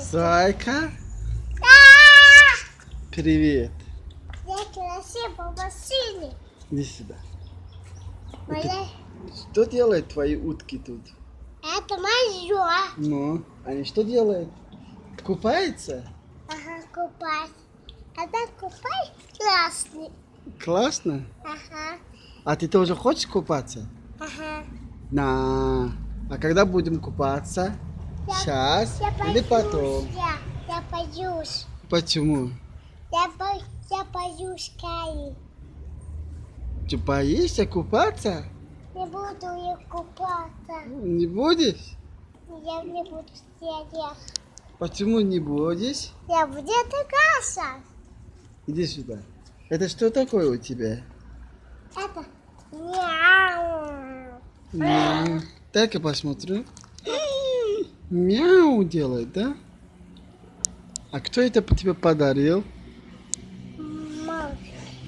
Зайка? Привет. Я красиво в машине. Иди сюда. Моя... Что делают твои утки тут? Это мое. Ну, они что делают? Купаются? Ага, купать. Это купать классный. Классно. Ага, А ты тоже хочешь купаться? ага. На. А когда будем купаться? Сейчас или потом? Я боюсь. Почему? Я боюсь Кали. Ты боишься купаться? Не буду я купаться. Не будешь? Я не буду сидеть. Почему не будешь? Я буду играться. Иди сюда. Это что такое у тебя? Это мяу. Мяу. Так я посмотрю. Мяу делает, да? А кто это тебе подарил? Мам,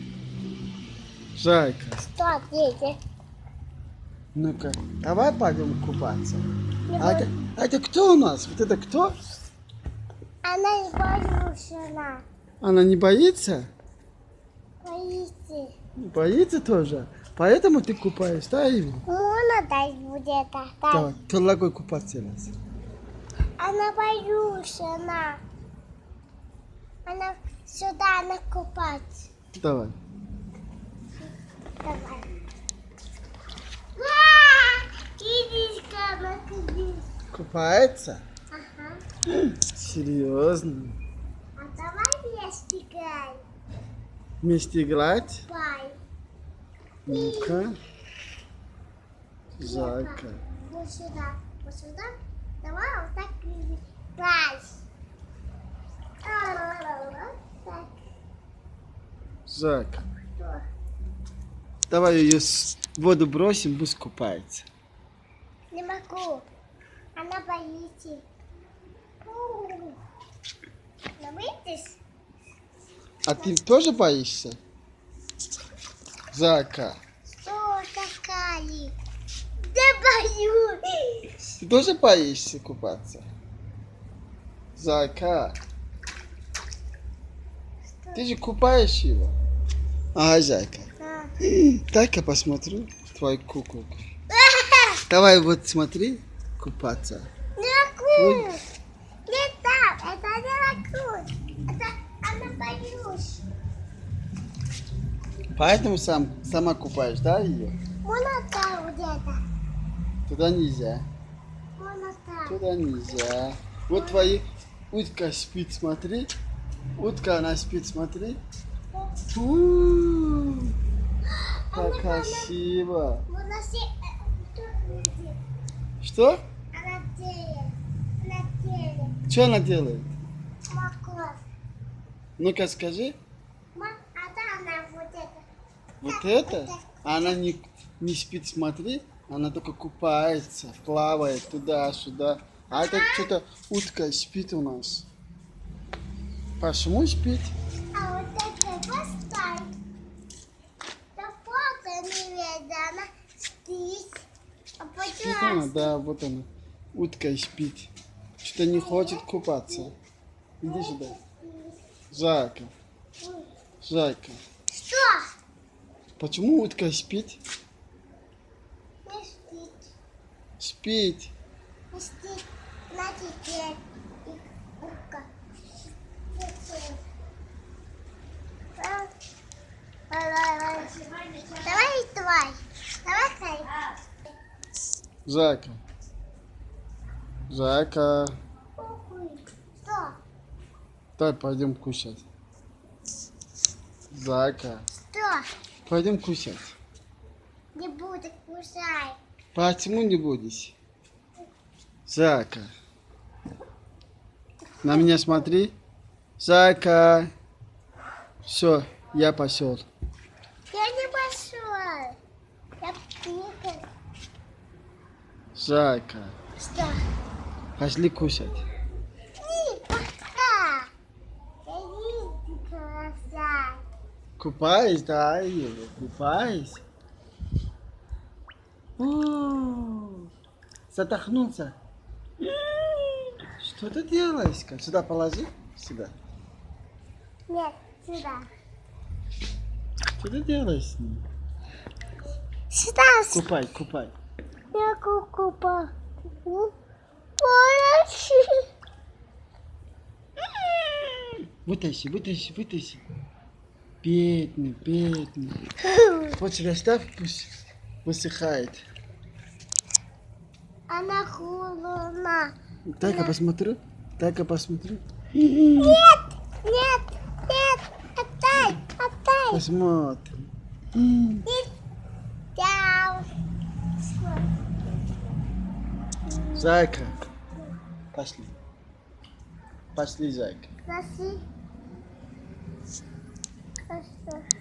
Зайка. что дети? Ну-ка, давай пойдем купаться. Не А это кто у нас? Вот это кто? Она не боится. Она не боится? Боится. Боится тоже. Поэтому ты купаешь, да, Ивин? Можно дать будет так? Давай, предлагай купаться раз. Она боится. Она сюда она купать. Давай. Давай. Иди, иди. Купается? Ага. Серьезно? А давай вместе играй. Вместе играть? Давай. Ну-ка. Зайка. Вот сюда. Вот сюда. Давай вот так играй. Так. Зайка. Что? Давай ее в воду бросим, пусть купается. Не могу. Она боится. Не боитесь? А ты тоже боишься? Зайка. Что такая? Да боюсь. Ты тоже боишься купаться? Зайка. Ты же купаешь его. А, Зайка. А. Так я посмотрю твою куклу. Давай вот смотри, купаться. Не могу. Не так. Это не могу. Это она боюсь. Поэтому сама купаешь, да, ее? Можно так где-то? Туда нельзя. Можно так. Туда нельзя. Вот твои утка спит, смотри. Утка, она спит, смотри. У-у-у, как красиво. Можно сесть. Что? Она делает. Она делает. Что она делает? Молоко. Ну-ка скажи. А да, она вот это. Вот это? Она не спит, смотри. Она только купается, плавает туда-сюда. А это что-то утка спит у нас. Почему спит? А вот это поставь. Да фото не видно. Она спит. А Спит она, потом... да, вот она. Утка спит. Что-то не хочет купаться. Иди сюда. Зайка. Зайка. Что? Почему утка спит? Не спит. Спит. Не спит. На теперь. И утка. Давай. Давай, Зайка. Зайка. Что? Давай пойдем кушать. Зайка. Что? Пойдем кушать. Не буду кусать. Почему не будешь? Зайка. На меня смотри. Зайка. Все, я пошел. Я не пошел. Я приехал. Зайка. Что? Пошли кушать. Не, пока. Я не красавица. Купаюсь, да, Ева, купаюсь. О, задохнулся. Что ты делаешь? Сюда положи. Сюда. Нет, сюда. Что ты делаешь с ним? Сюда. Купай, купай. Я купа. Вытащи, вытащи, вытащи. Бедный, бедный. Вот сюда ставь, пусть высыхает. Она холодна. Дай-ка посмотрю. Дай-ка посмотрю. Нет, нет, нет. Отдай, отдай. Посмотрим. Down. Зайка. Пошли. Пошли, зайка. Носи. Хорошо.